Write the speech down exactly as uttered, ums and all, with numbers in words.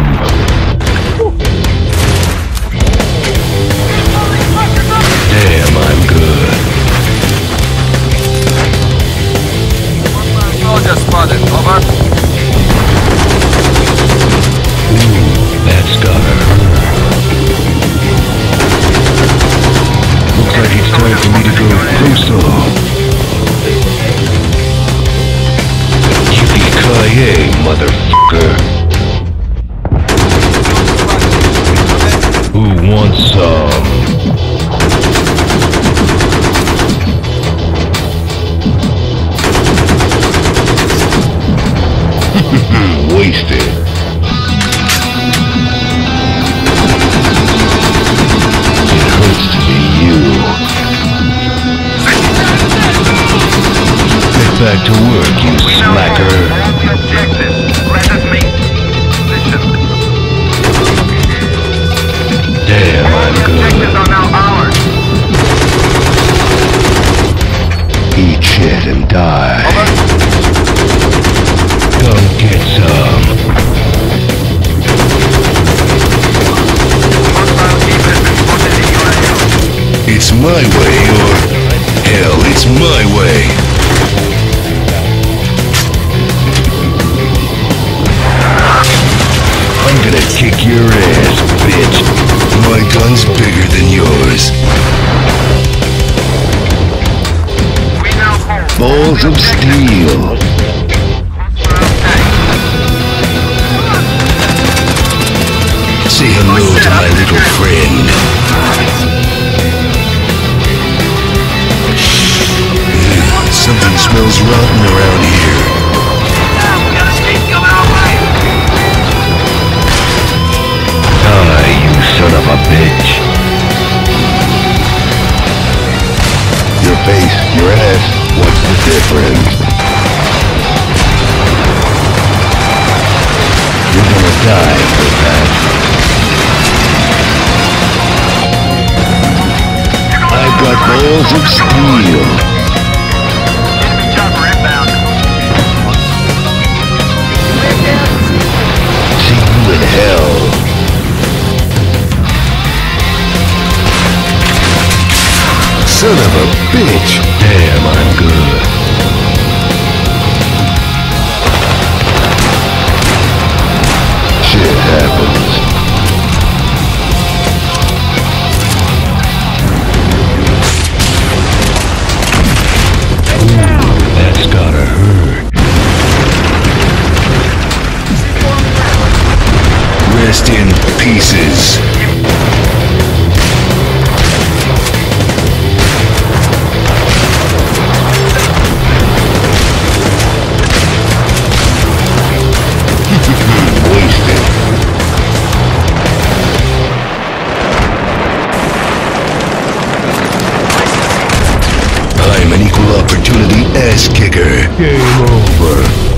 him! Damn, I'm good. Soldier spotted, over. Ooh, that's gotta hurt. Looks like it's time for me to go closer. Yippee-ki-yay, motherfucker. Who wants some? Wasted. It hurts to be you. Get back to work, you slacker. Damn, I'm good. Eat shit and die. Come get some. It's my way, or hell, it's my way. I'm gonna kick your ass, bitch. My gun's bigger than yours. Balls of steel. Say hello to my little friend. Ugh, something smells rotten around here. Die, you son of a bitch. Your face, your ass, what's the difference? You're gonna die for that. I've got balls of steel. Chopper inbound. See you in hell. Son of a bitch. Damn, I'm good. Shit happens. That's gotta hurt. Rest in pieces. Wasted. I'm an equal opportunity ass kicker. Game over.